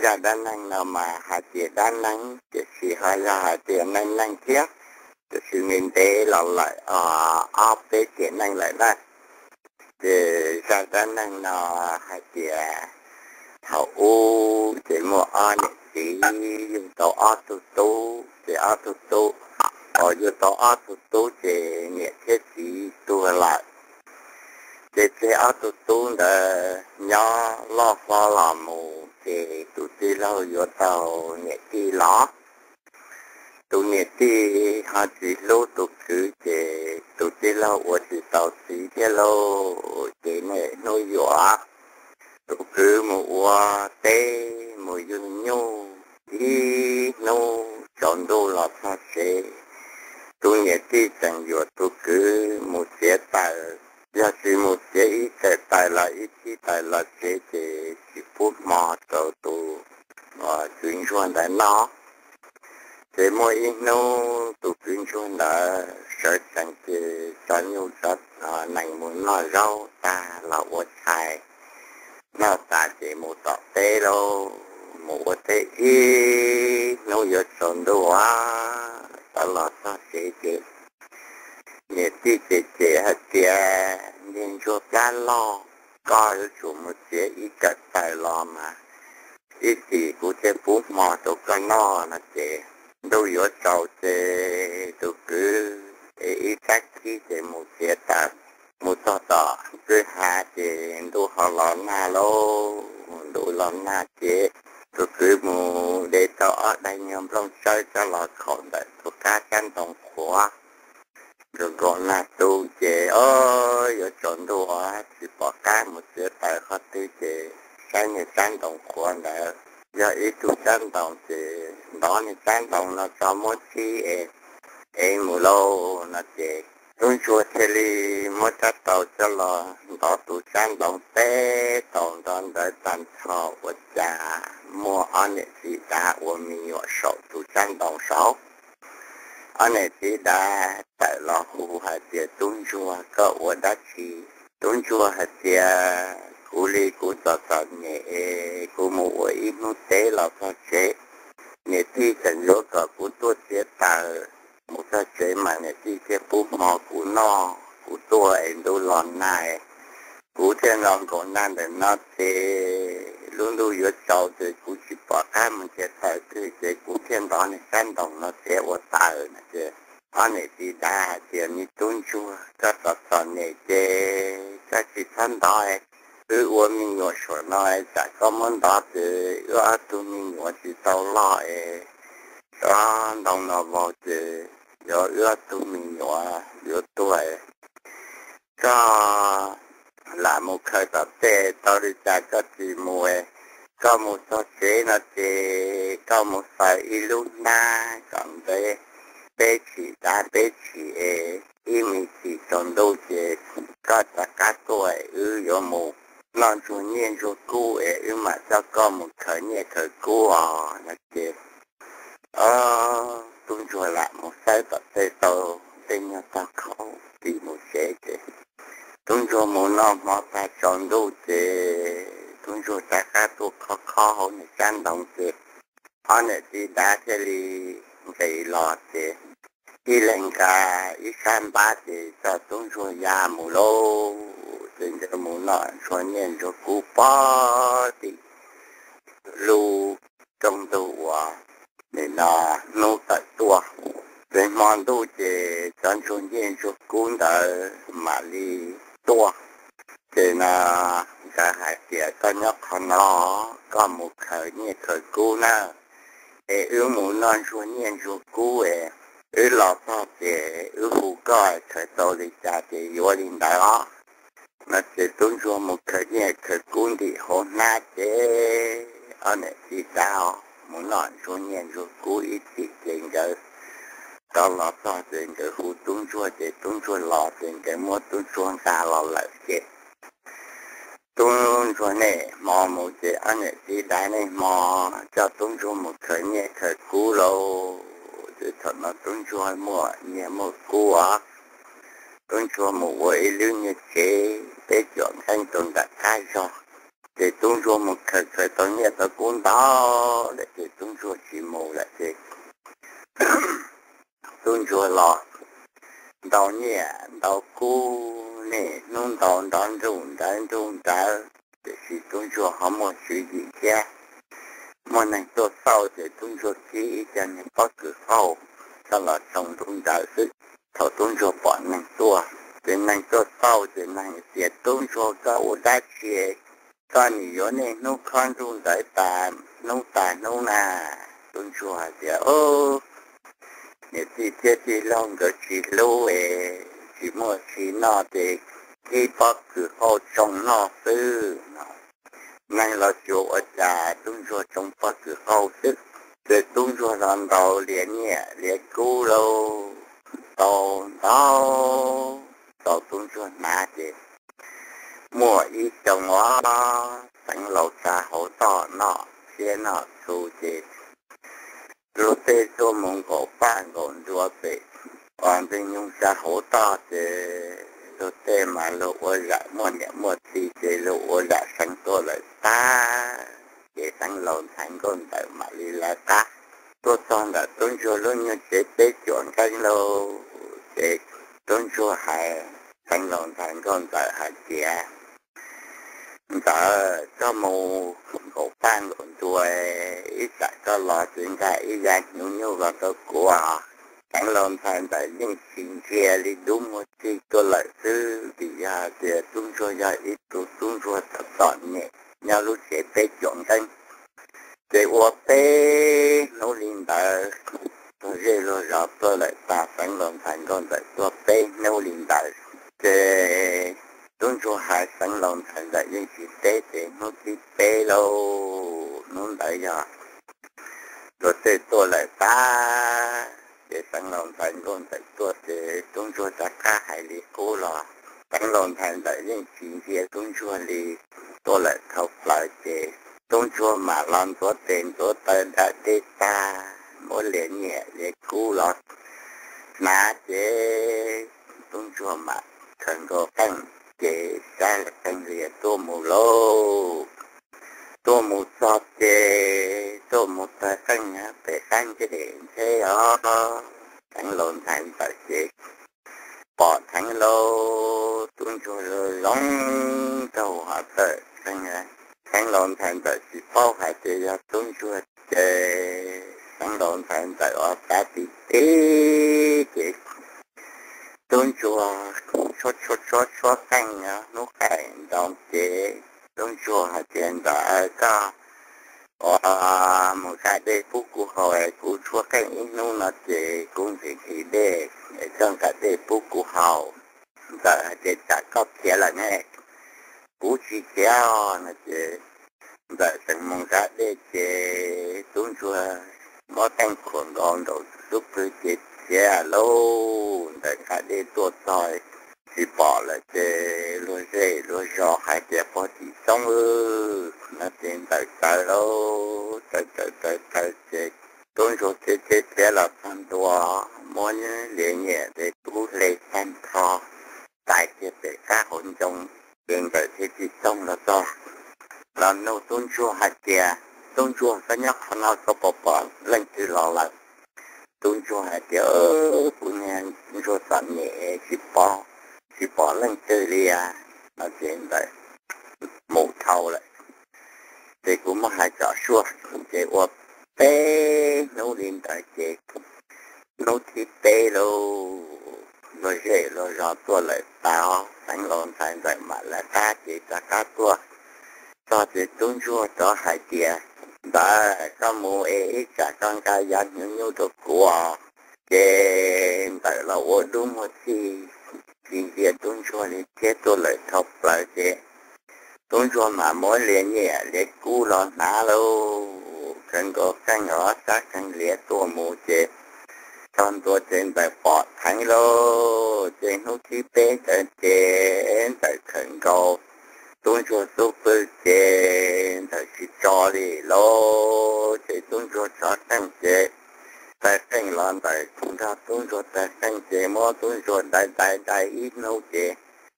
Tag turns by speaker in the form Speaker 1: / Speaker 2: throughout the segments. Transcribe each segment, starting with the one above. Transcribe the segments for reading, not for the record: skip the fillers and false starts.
Speaker 1: ra đan năng nào mà hạt tiền đan năng chỉ chỉ hay là hạt tiền năng năng thiết chỉ sự nghìn tế là lại áp tế tiền năng lại đây để ra đan năng nào hạt tiền thảo u chỉ mua ăn chỉ dùng tàu áp tu chỉ áp tu ở dùng tàu áp tu chỉ nhẹ thiết chỉ tu lại để áp tu là nhỏ lo pha làm mù thì tụi ti lâu vô tàu nhẹ ti ló tụi nhẹ ti họ chỉ lâu tụi cứ để tụi ti lâu ở chỉ tàu xí cái lâu để này nuôi dọa tụi cứ mua tê mua dương nhô đi nô chọn đồ là sao sẽ tụi nhẹ ti chẳng vô tụi cứ một chế tài giờ chỉ một chế ít tài là ít tài là chế chỉ phút mà tàu tụ chuyên chuyên đại nó chế mỗi ít nô tụ chuyên chuyên đã sợ rằng cái cho nhiều rất này muốn nói rau ta là vật hại nó ta chỉ một tọt tê đâu một tê ít nô giờ chọn đồ ta là sao chế nhẹ tí chế hạt chế nên cho cá lo có chủ một chế ít cật tài lo mà ít thì cũng chế phút mà tụi con nó là chế đâu có trâu chế tụi cứ ít cách khi chế một chế ta một tọt cứ hạ chế đủ họ lo na lô đủ lo na chế tụi cứ một để tọt đây nhầm lòng chơi cho lọt khỏi đấy tụi cá chăn tổng khóa rồi còn là tu chế ơi giờ chọn đồ thì bỏ cái một chiếc tài khó tư chế cái như trang đồng quan đã giờ ít tu trang đồng thì đó như trang đồng nó cho mỗi chi em một lâu là chế tôi chùa thế li mỗi các tàu cho là đó tu trang đồng té tổng đoàn đợi tàn thọ của cha mua ăn gì ta của mình nhỏ sầu tu trang đồng sáu anh ấy thì đã tại lo khu hạt tiền tuân chùa có ở đất chỉ tuân chùa hạt tiền khu li khu tọt nhẹ khu một ít nút tế là sao chế nhẹ thì cần nhớ cả khu tôi chế ta một sao chế mà nhẹ thì cái bút mò của nó của tôi em đâu lòn này của trên lòn còn nan để nó thì luôn luôn nhớ cháu thì cũng chỉ bỏ cái mình sẽ thấy cái của trên đó này san đồng nó sẽ ở tại này chứ anh này thì đã tiền như tuân chua các tọt này chứ các chị san đó cứ uống mình nhỏ sữa nói sẽ có món đó thì ở tụi mình nhỏ chỉ tao lại đó đồng nó vào thì rồi ở tụi mình nhỏ ở tuổi có là một khởi tập tệ tao đi ra có gì mùa có một số chế nó thì có một vài iluna còn đây bé chỉ ta bé chỉ mình chỉ trong đâu chế có tất cả tuổi có một non chủ nhiên cho cô mà cho có một khởi nhẹ khởi cô nó chế tôi cho lại một sai tập tệ tao tên nhà ta khâu thì một chế chế tôi cho một nó mà ta chọn đâu chế tôi cho tất cả tôi khó hơn để chăn đồng chế anh ấy thì đã thế li cái lọt chế đi lên cả ít san ba thì cho tôi cho nhà một lô trên cái một nọ cho nên cho cú bó thì lưu trong tù để nó nô tại tua về món đồ chế cho nên cho cú đỡ mà đi tua thì là cả hai kia có nhóc con nó có một khởi như khởi cú nè để muốn non xuống nhiên xuống cú lọ sao để phụ coi khởi tàu đi ra thì vô linh đó nó sẽ tuân xuống một khởi như khởi cú thì hôm nay thế anh ấy thì sao muốn non xuống nhiên xuống cú ít thì tiền cái đó là sao tiền cái phụ tuân xuống để tuân xuống lọ tiền cái mua tuân xuống ta lọ lại chết tuân xuống này mà một chế anh ấy thì đại này mà cho tuân xuống một khởi nhẹ khởi cú lâu thì thật nó tuân xuống mua nhẹ một cú tuân xuống một quầy lưu như chế để chọn thanh tuần đặt khai cho để tung cho một khởi tôi nghe tôi cũng đó để tung cho chỉ một là để tung cho lọ đau nhẹ đau cú nè nung đau rung đau để chỉ tung cho họ một sự gì kia mà này tôi sau để tung cho kỹ cho nên bất cứ sau sau là trong tung đau sự thầu tung cho bọn này tôi để này tôi sau để này để tung cho các ô đá chia con nhiều này nó con rung đại tàn nó nà tung cho thì thì thì lòng cái chỉ lâu chỉ mua chỉ nó thì khi bắt cứ họ trồng nó sư này là chỗ ở nhà tung cho trồng bắt cứ họ sức để tung cho làm đầu liền nhẹ liền cú lâu tàu tàu tàu tung cho nát thì mua ít trồng hóa thành lẩu trà hỗ trợ nọ xe nọ thu thì rồi tê cho mong cổ ban còn rồi về hoàn thành nhung trà hỗ trợ thì rồi tê mà lộ lại mua gì thì lộ lại sang tôi lại ta để sang lẩu thành con tại mà đi là ta tôi xong là tôi cho luôn như chế tế chuẩn canh lô để tôi cho hai sang lẩu thành con tại hai chị tại có một cổ ban còn tuổi ít tại có lo chuyện cái ít ra nhiều và có của thằng lòng thành tại những chuyện kia đi đúng một tí có lợi sư thì ra thì tung cho ra ít tung cho tập tọn nhẹ nhau lúc sẽ bé chọn thanh để ở bé nó liên đại tôi rơi rồi tôi lại ta thằng lòng thành con tại tôi bé nó liên đại để tung cho hai thằng lòng thành tại những chuyện tế thì nó đi bé lâu nó đại ra rồi thì tôi lại ta để thằng lòng thành con tại tôi để tung cho tất cả hai lý cố là thằng lòng thành tại những chuyện kia tung cho lý tôi lại học lại để tung cho mà làm cho tiền cho tên đã đi ta mỗi liền nhẹ để cố là mà để tung cho mà thành có căng để ra là căng liền tôi mù lô tôi một sọt để tôi một tờ căng á để căng cái điện thế đó thằng lộn thành tại chị bỏ thằng lô tuôn cho lông đầu họ tờ căng á thằng lộn thành tại chị bao hải thì ra tuôn cho để thằng lộn thành tại ở ta thì tí chị tuôn cho căng á nó cảnh đồng chị tuôn cho hải tiền đã có một cái đề phúc của họ của chúa cái nó là để cũng thì để trong cái đề phúc của họ và để trả cấp kia là nghe cú chỉ kéo là để và thành một cái để tuân chúa mỗi tên khuẩn gọn rồi giúp tôi chết kia lâu để cái đề tuột rồi chỉ bỏ là để lôi dây lôi gió hai để bỏ chỉ xong nó tiền tại tại đâu tại tôi rồi thế là phần đồ mỗi liền nhẹ để tu lệ san thọ tại để các hồn trong tiền tại thế chỉ xong là do là nô tôn chùa hạt kia tôn chùa phải nhắc nó có bỏ lên từ lò lại tôn chùa hạt kia cũng nghe tôn chùa sản nhẹ chỉ bỏ lên từ lia nó tiền tại một thầu lại thì cũng mà hai trò xua để ở bé nấu lên tại chế nấu thịt bé lâu rồi dễ rồi rõ tua lại tao đánh lon thành vậy mà là ta chỉ ta cá tua cho thì tuôn chua cho hai tia đã có mua ít cả con cái dân những thuộc của cái tại là ở đúng một thì việc tuôn chua thì chết tôi lại thọc lại thế tôi cho mà mỗi liền nhẹ để cú lo nã lâu cần có canh ở sát canh liệt tua mù chế trong tua trên tại bọt thánh lô trên hút khí bế trên tại khẩn cầu tôi cho super trên tại chỉ cho đi lô chế tôi cho canh chế tại canh lon tại chúng ta tôi cho tại canh chế mô tôi cho đại ít nấu chế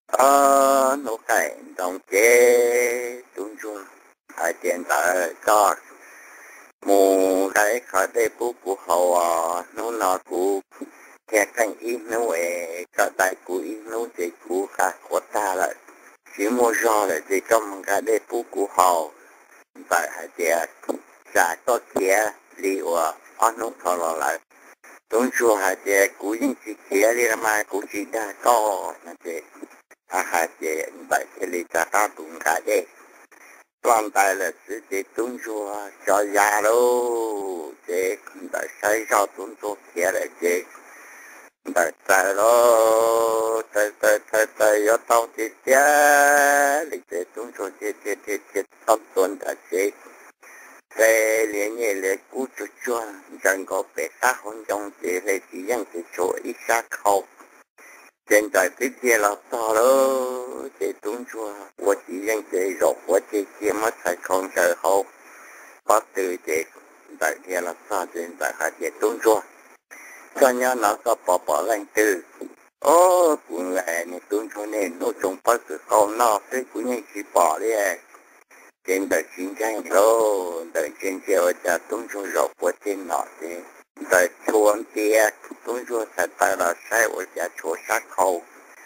Speaker 1: nó cái đồng chế tung chua hai tiền tại có mù cái khỏi đây bố của họ nó của theo canh ít nó về cả tại của ít nó thì của cả của ta là chỉ mua do là thì trong cái đây bố của họ tại hai tiền giả có kia liệu nó thọ lại tung chua hai tiền của những chỉ kia đi mà của chỉ đã có là thì hai tiền tại cái lý ta ta cũng cả đây toàn tại là sự để tung chua cho già đâu để tại sai cho tung chua kia là để tại đó tại do tao thì tiếc lịch để tung chua thì tao tuần đã chế cái liền như là cú chua chẳng có bé xa hôn trong thì là chỉ những cái chỗ ít xa khâu hiện tại cái kia là to đó để tung chua我只认这肉我这些么才控制好把对这在kia là sao hiện tại hai để tung chua cho nhau nó có bỏ lên từ cũng là này tung chua này nó trồng bắt được con nó cái cũng như chỉ bỏ đi trên đời chiến tranh rồi đời chiến chiều cha tung chua rộng của trên nọ thì đời chuông kia tung chua thật tại là sai của cha chua sát khâu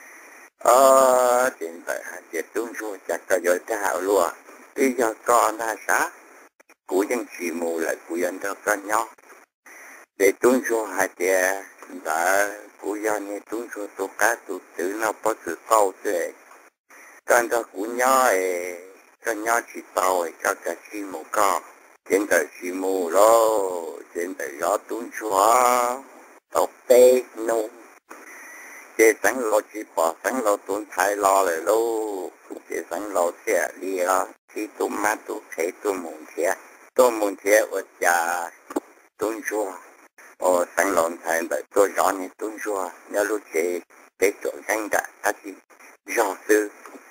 Speaker 1: trên đời hai chiếc tung chua cha có giới thảo luôn bây giờ con là sao của dân chỉ mù lại của dân đó con nhau để tung chua hai chiếc đã của dân như tung chua tổ cá tổ tử nó có sự câu thế con đó của nhau con nhau chỉ tàu cho cả chi mù con trên đời chỉ mù rồi trên đời gió tung chua tàu tê nung chế sáng lô chỉ bỏ sáng lô tuôn thái lo lại lô chế sáng lô xe đi đó khi tụi má tụi khế tụi mùng thế ở nhà tuôn chua sáng lô thái bởi tôi rõ như tuôn chua nhớ lúc chế cái chỗ danh đã ta chỉ rõ sư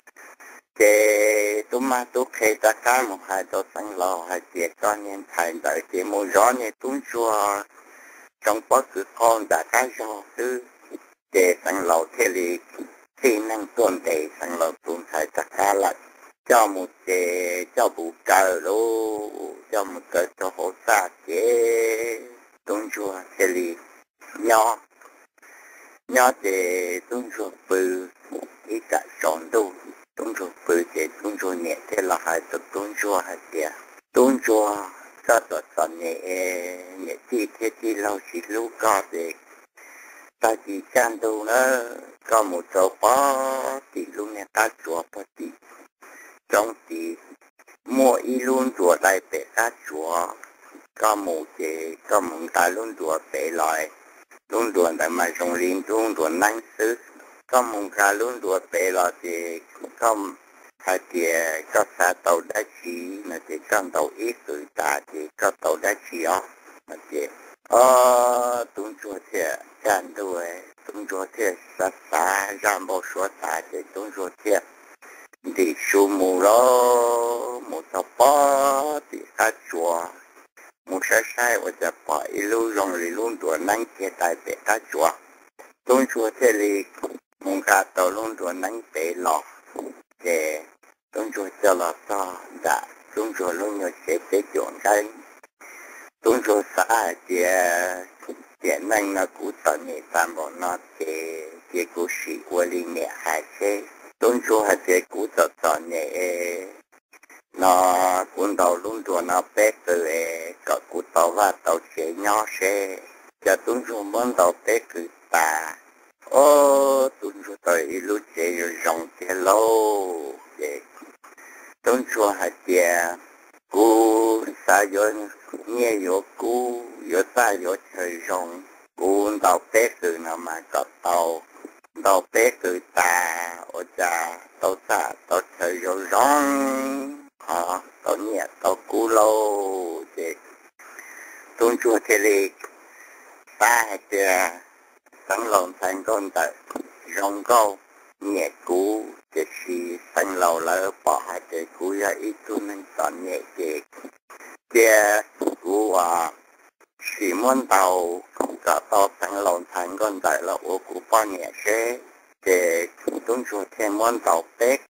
Speaker 1: chế tụi má tụi khế ta cá một hai tổ sáng lô hai chế con nhân thái bởi chế mù rõ như tuôn chua trong bất cứ con đã cá rõ sư để sang lầu thế lý khi năng tuần để sang lầu tuần thái tất cả là cho một chế cho bù cờ lô cho một cờ cho hỗ xa chế tuần chùa thế lý nhỏ để tuần chùa bự ý cả sống đâu tuần chùa bự để tuần chùa nhẹ thế là hai tập tuần chùa hai tiền tuần chùa cho tập sống nhẹ thế thì lâu chỉ lúc có để ta chỉ chăn đâu nữa có một chỗ bó thì luôn nghe ta chùa bó thì trong thì mua y luôn chùa lại bể ta chùa có một ta luôn chùa bể lại luôn chùa tại mà trong liên luôn chùa năng sư có một ta luôn chùa bể lại thì có hai tiền có xa tàu đá chỉ mà thì trong tàu ít người ta thì có tàu đá chỉ ó mà thì tung chua thiệt chăn đuổi tung chua thiệt xa ra một số tại thì tung chua thiệt thì số mù đó một tập bó thì cá chùa một sai vàจะปล่อยลูกลงลูกตัวนั่งเกตายเป็ดcá chùa tung chua thiệt thì một cá tàuลูกตัวนั่งเป็ดหลอกđể tung chua cho là sao đã tung chua lúc nhiều sẽเป็ดchuẩn cái tung chua xã tiền năng nó cũng tận nhị tam bộ nó cái cú sĩ của linh nhẹ hai xe tung chua hai cái cú tận nhẹ nó cũng đầu luôn chùa nó bé từ có cú tàu và tàu chế nhỏ xe cho tung chua muốn tàu bé từ ta tung chua tới lúc chế rong chế lâu tung chua hai cái cú xã hội nghe yếu cú yếu ta yếu trời rong cú tàu bé từ nào mà có tàu bé từ ta ở cha tàu xa tàu trời rong tàu nhẹ tàu cú lâu để tung chua thế li ta chè sáng lòng thành con tại rong câu nhẹ cú để khi sáng lâu lỡ bỏ hai cái cú ra ít tu nên tận nhẹ chè cú chỉ muốn tàu cả tàu sáng lòng thành con tại là ô cú bao nhẹ xe để chúng tôi thêm món tàu tết